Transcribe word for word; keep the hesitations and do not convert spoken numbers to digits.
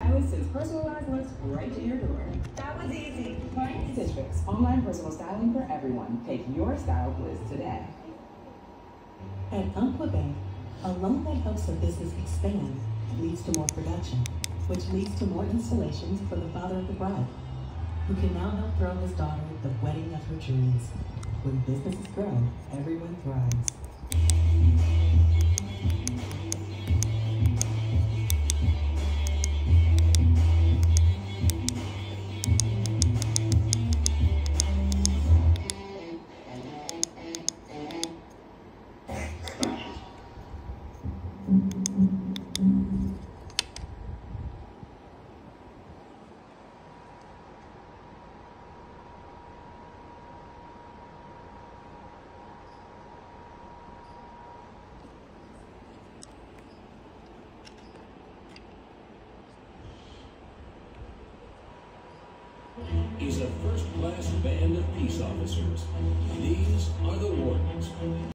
stylist sends personalized looks right to your door. That was easy. Right? Stitch Fix, online personal styling for everyone. Take your style quiz today. At Umpqua Bank, a loan that helps a business expand leads to more production, which leads to more installations for the father of the bride, who can now help throw his daughter the wedding of her dreams. When businesses grow, everyone thrives. Is a first-class band of peace officers. These are the wardens.